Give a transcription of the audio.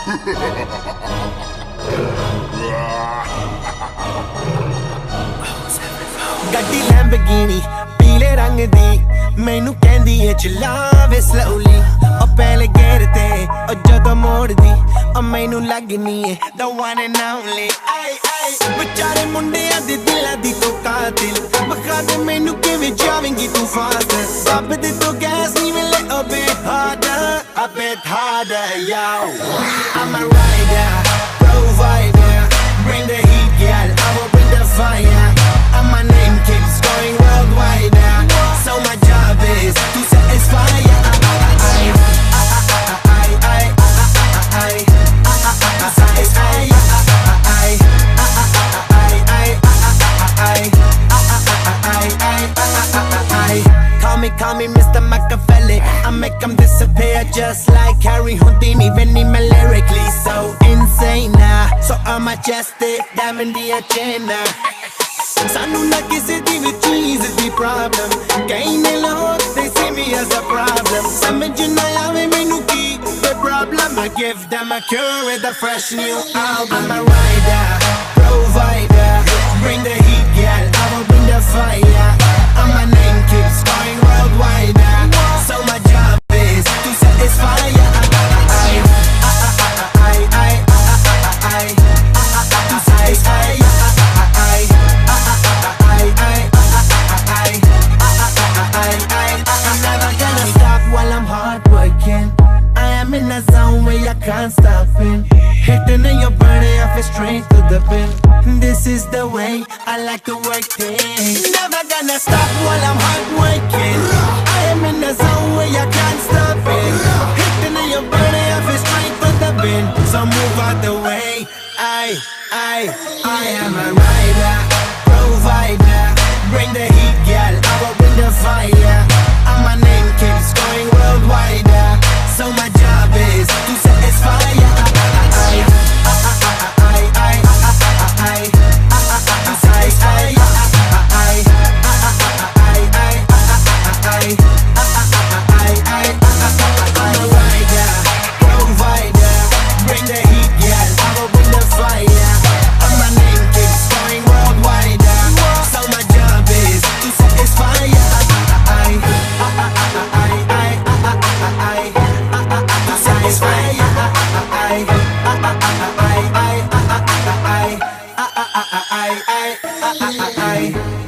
ਗੱਡੀ ਲੈਂਬਰਗਿਨੀ ਪੀਲੇ ਰੰਗ ਦੀ ਮੈਨੂੰ ਕਹਿੰਦੀ ਏ ਚਲਾਵੇ slowly ਉਹ ਪਹਿਲੇ ਗੇਅਰ ਤੇ ਉਹ ਜਦੋਂ ਮੋੜਦੀ ਉਹ ਮੈਨੂੰ ਲੱਗਨੀ ਏ the one and only ਵਿਚਾਰੇ ਮੁੰਡਿਆਂ ਦੇ ਦਿਲਾਂ ਦੀ ਤੂੰ ਕਾਤਿਲ ਵਿਖਾ ਦੇ ਮੈਨੂੰ ਕਿਵੇਂ ਜਾਵੇਂਗੀ ਤੂੰ ਫਾਸਟ ਰੱਬ ਦੇ ਤੋਂ ਗੈਸ ਨਹੀਂ ਮਿਲੇ a bit harder yo I'm a rider provider bring the heat girl I will bring the fire and my name keeps going worldwide so my job is to satisfy Call me Mr. Machiavelli I make them disappear just like Harry Houdini When I'm lyrically so insane So I'm majestic, diamond the agenda Sanu na kisi di vi cheese di problem Kahin ne lahore, they see me as a problem Samajh na aave mainu ki the problem I give them a cure with a fresh new album I'm a rider, provider Bring the heat girl, I will bring the fire And my name keeps going worldwide So my job is to satisfy To satisfy I'm never gonna stop while I'm hard working I am in a zone where I can't stop it Hitting in your body, I feel straight to the pin This is the way I like to work things Never gonna stop while I'm hard working I am in a zone where I can't stop it Hitting in your body, I feel straight to the pin So move out the way I am a rider, provider Bring the heat, girl, I will bring the fire And my name keeps going worldwide So my job is to satisfy I